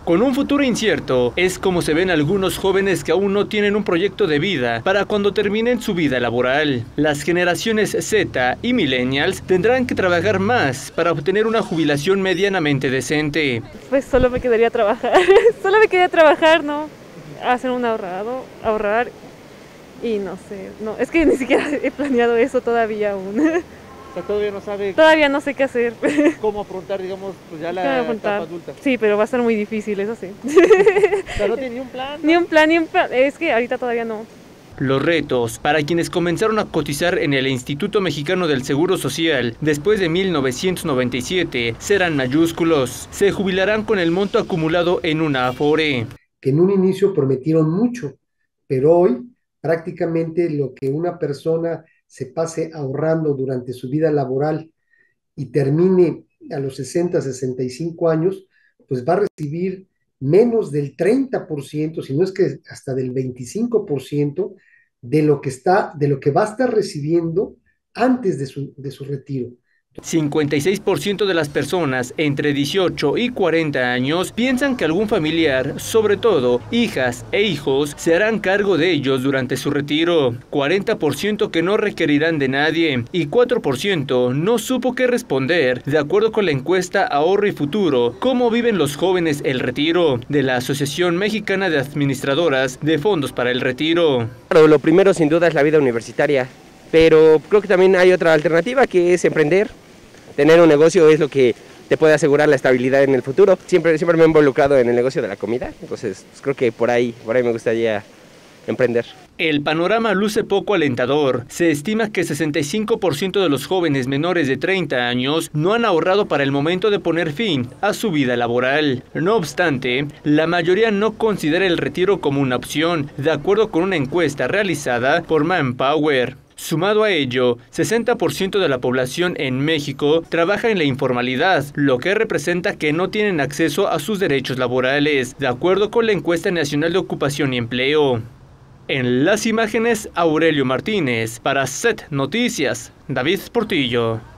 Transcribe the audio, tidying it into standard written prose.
Con un futuro incierto, es como se ven algunos jóvenes que aún no tienen un proyecto de vida para cuando terminen su vida laboral. Las generaciones Z y Millennials tendrán que trabajar más para obtener una jubilación medianamente decente. Pues solo me quedaría trabajar, solo me quedaría trabajar, ¿no? Hacer un ahorrar y no sé, no, es que ni siquiera he planeado eso todavía aún. O sea, todavía no sabe Todavía no sé qué hacer. cómo afrontar, digamos, pues ya la etapa adulta. Sí, pero va a ser muy difícil, eso sí. O sea, no tiene ni un plan, ¿no? Ni un plan, es que ahorita todavía no. Los retos para quienes comenzaron a cotizar en el Instituto Mexicano del Seguro Social después de 1997 serán mayúsculos. Se jubilarán con el monto acumulado en una Afore. Que en un inicio prometieron mucho, pero hoy prácticamente lo que una persona se pase ahorrando durante su vida laboral y termine a los 60, 65 años, pues va a recibir menos del 30%, si no es que hasta del 25% de lo que va a estar recibiendo antes de su retiro. 56% de las personas entre 18 y 40 años piensan que algún familiar, sobre todo hijas e hijos, se harán cargo de ellos durante su retiro. 40% que no requerirán de nadie y 4% no supo qué responder, de acuerdo con la encuesta Ahorro y Futuro, cómo viven los jóvenes el retiro, de la Asociación Mexicana de Administradoras de Fondos para el Retiro. Claro, lo primero sin duda es la vida universitaria, pero creo que también hay otra alternativa que es emprender. Tener un negocio es lo que te puede asegurar la estabilidad en el futuro. Siempre me he involucrado en el negocio de la comida, entonces pues creo que por ahí me gustaría emprender. El panorama luce poco alentador. Se estima que 65% de los jóvenes menores de 30 años no han ahorrado para el momento de poner fin a su vida laboral. No obstante, la mayoría no considera el retiro como una opción, de acuerdo con una encuesta realizada por Manpower. Sumado a ello, 60% de la población en México trabaja en la informalidad, lo que representa que no tienen acceso a sus derechos laborales, de acuerdo con la Encuesta Nacional de Ocupación y Empleo. En las imágenes, Aurelio Martínez, para SET Noticias, David Portillo.